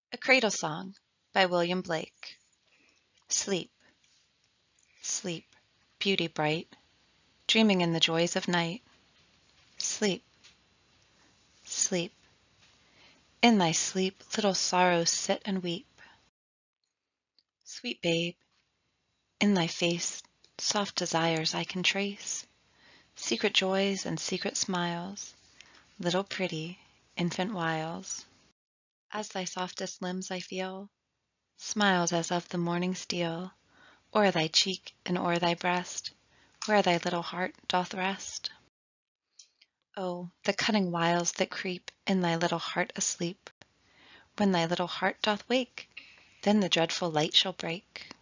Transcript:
A Cradle Song by William Blake. Sleep, sleep, beauty bright, dreaming in the joys of night. Sleep, sleep. In thy sleep little sorrows sit and weep. Sweet babe, in thy face soft desires I can trace, secret joys and secret smiles, little pretty infant wiles. As thy softest limbs I feel, smiles as of the morning steal, o'er thy cheek and o'er thy breast, where thy little heart doth rest. Oh, the cunning wiles that creep in thy little heart asleep! When thy little heart doth wake, then the dreadful light shall break.